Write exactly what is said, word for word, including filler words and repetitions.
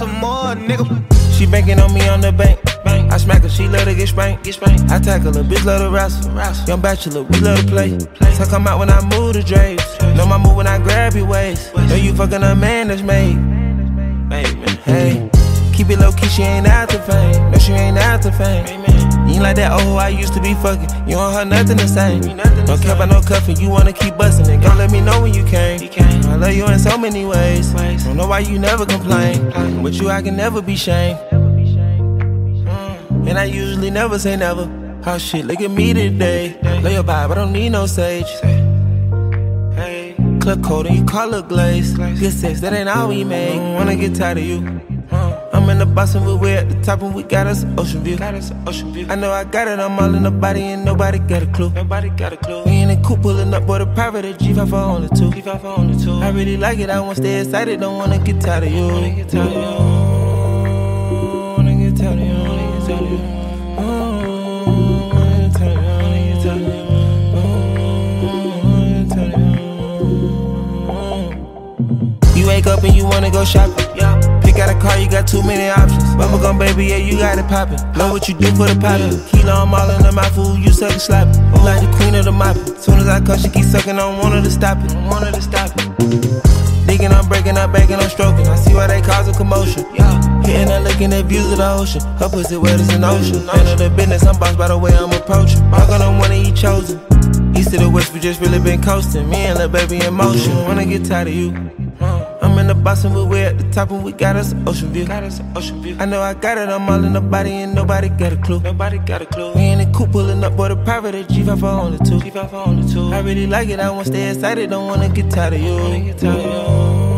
some more, nigga. She banking on me on the bank. I smack her, she love to get spanked. Get spanked. I tackle her, bitch love to wrestle. wrestle. Young bachelor, we love to play. play. So come out when I move the drapes. Know my move when I grab your waist. Know you fucking a man that's made. Hey, keep it low key, she ain't after fame. No, she ain't after fame. You ain't like that old I used to be fucking. You don't have nothing the same. Don't care about no cuffin, you wanna keep bussin' it. Don't let me know when you came. I love you in so many ways. Don't know why you never complain. With you I can never be shamed. And I usually never say never. Oh shit, look at me today. Lay your vibe, I don't need no sage. Hey, club coat and you call her glaze. Good sex, that ain't all we make. Wanna get tired of you. I'm in the bussin', but we're at the top and we got us an ocean view. Got us an ocean view. I know I got it, I'm all in the body and nobody got a clue. Nobody got a clue. We in the coupe pulling up, boy, the private at G five for only two. G five for only two. I really like it, I wanna stay excited, don't wanna get tired of you. Wanna get tired of you. Wanna get tired of you. Wanna get tired of you. Wanna get tired of you. Wanna get tired of you. Wanna get tired of you. You wake up and you wanna go shopping. Yeah. Pick out a car, you got too many options. Bubblegum baby, yeah, you got it poppin'. Know what you do for the poppin'. Kilo, I'm all in the mouth, fool, you suck and slappin'. You like the queen of the moppin'. Soon as I come, she keep suckin', I don't want her to stop it. I want her to stop it. Digging, I'm breaking, I'm banking, I'm stroking. I see why they cause a commotion. Yeah. Hitting and looking at views of the ocean. Her pussy wet as an ocean. Handle the business, I'm bossed by the way I'm approaching. I'm gonna wanna eat chosen. East to the west, we just really been coasting. Me and lil' baby in motion. Wanna get tired of you. I'm in the bussin', but we're at the top and we got us an ocean view. Got us an ocean view. I know I got it, I'm all in the body and nobody got a clue. Nobody got a clue. We in the coupe pulling up, boy, the private at G five for only two. G five for only two. I really like it, I wanna stay excited, don't wanna get tired of you. Wanna get tired of you.